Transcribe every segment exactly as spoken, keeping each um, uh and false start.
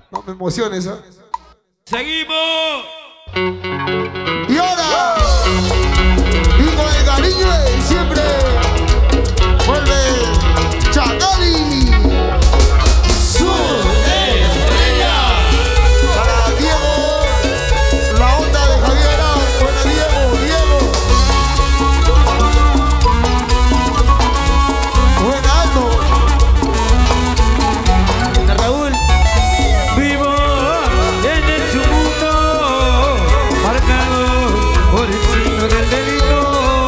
No me emociones, ¿eh? ¡Seguimos! Y ahora, y con el cariño de siempre, vuelve Chacali. Su estrella. Para Diego, la onda de Javier Arau. Buena Diego, Diego. Buena Aldo. Raúl, vivo en este mundo marcado por el signo del delito.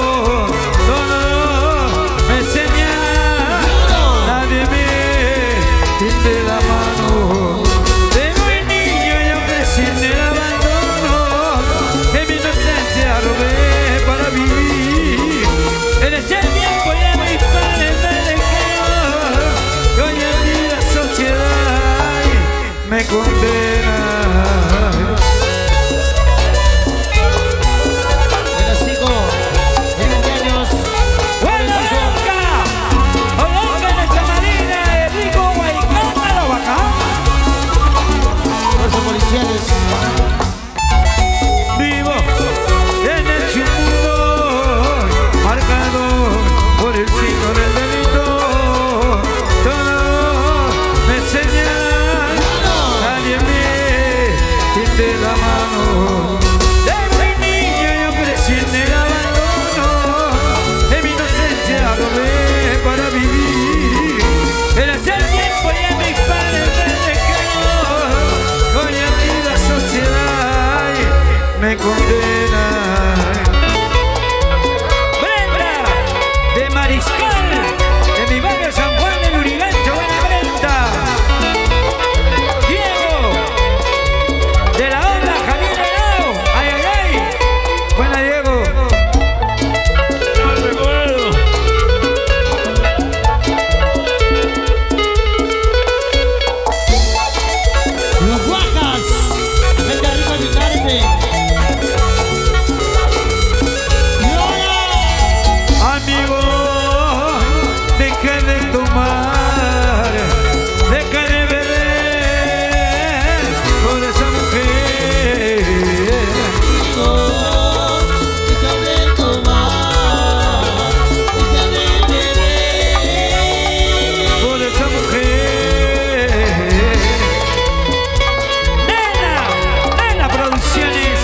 Todo me señala, nadie me tiende la mano. De muy niño yo crecí en el abandono, que mi inocencia robé para vivir. En ese tiempo ya mis padres me dejaron, que hoy en día la sociedad me condena. Buenas chicos, feliz cumpleaños. ¡Buena Olonga! ¡Olonga en esta marina de Rico Guaycán, lo bacán! Fuerzas policiales. Vivo en el mundo marcado por el signo del delito. Todo me señala, nadie me tiende la mano. De muy niño yo crecí en el abandono, de mi inocencia robé para vivir. En ese tiempo ya mis padres me dejaron, hoy en día la sociedad me condena. Brenda de Mariscal, de mi barrio San Juan del Urigancho. Buena Brenda. Diego de la onda Javier Arau. Ay, ay, ay. Buena Diego. No recuerdo. Los Guajas. Vente arriba a mi carne. Y ahora, Amigo, deja de tomar, deja de beber por esa mujer. amigo, deja de tomar, deja de beber. Por esa mujer. Nena, Nena Producciones.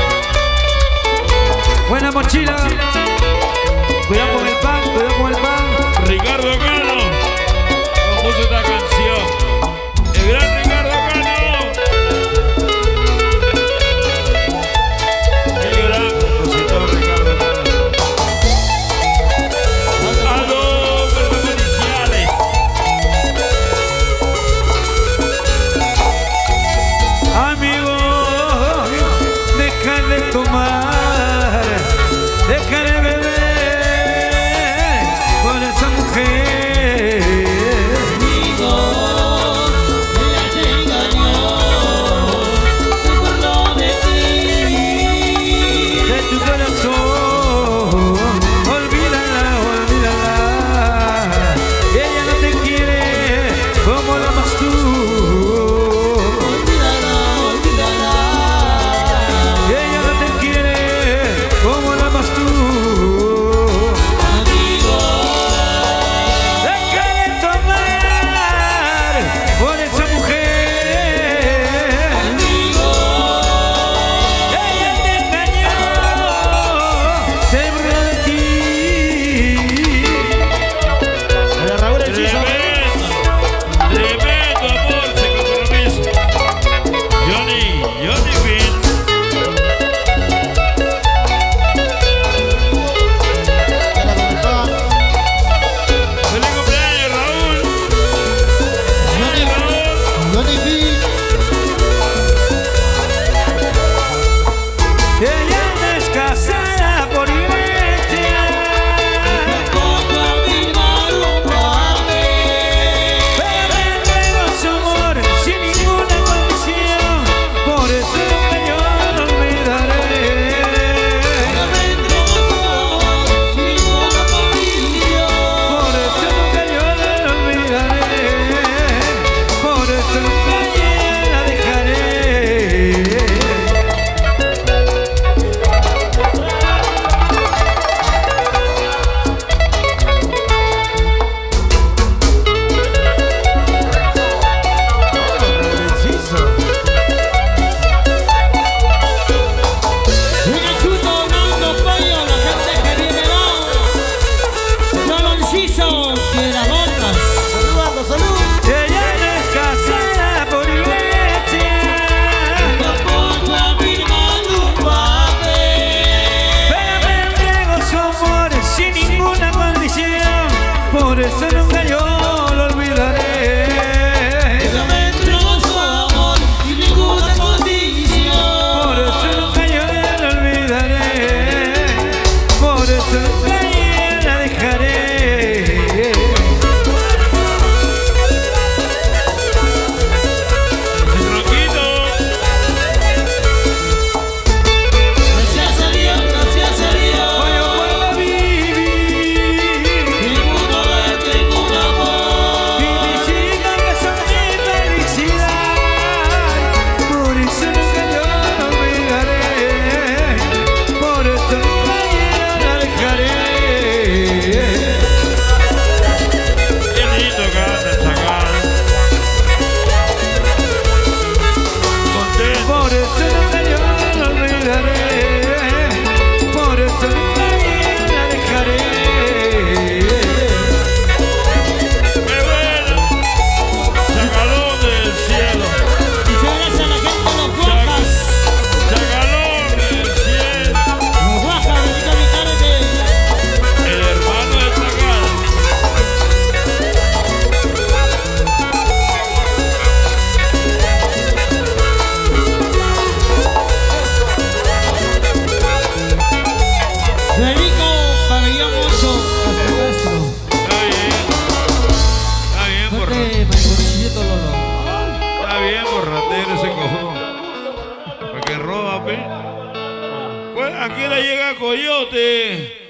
Buena mochila. Cuidado con el pan, cuidado con el pan. Ricardo Cano compuso esta canción. El gran Ricardo Cano. El gran compositor Ricardo Cano. A los policiales. Amigo, deja de tomar, deja de beber por esa mujer. Amigo, ella te engañó, se burló de ti. De tu corazón, olvídala, olvídala. Ella no te quiere como la amas tú. Olvídala, olvídala. Ella no te quiere como la amas tú. Amigo, Deja de tomar por esa mujer. amigo, Ella te engañó, se burló de ti. para Raúl el Chizo. Tremendo, tremendo amor, se compromiso. Johnny, Johnny Finn. Feliz cumpleaños, Raúl. Johnny, Raúl. Johnny Phil. Ella no es casada por iglesia, Tampoco a firmar un papel. pero me entregó su amor sin ninguna condición. Por eso nunca yo lo olvidaré. Ahora me entregó su amor sin ninguna condición. Por eso nunca yo lo olvidaré. Por eso nunca yo pe. Pues aquí le llega Coyote.